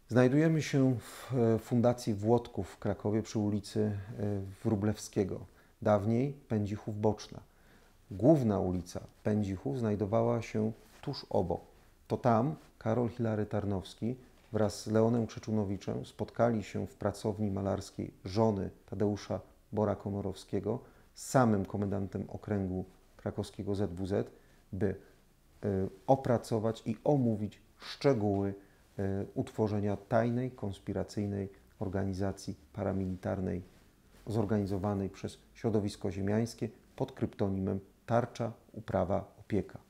Znajdujemy się w Fundacji Włodków w Krakowie przy ulicy Wróblewskiego, dawniej Pędzichów Boczna. Główna ulica Pędzichów znajdowała się tuż obok. To tam Karol Hilary Tarnowski wraz z Leonem Krzeczunowiczem spotkali się w pracowni malarskiej żony Tadeusza Bora-Komorowskiego z samym komendantem okręgu krakowskiego ZWZ, by opracować i omówić szczegóły utworzenia tajnej, konspiracyjnej organizacji paramilitarnej zorganizowanej przez środowisko ziemiańskie pod kryptonimem Tarcza, Uprawa, Opieka.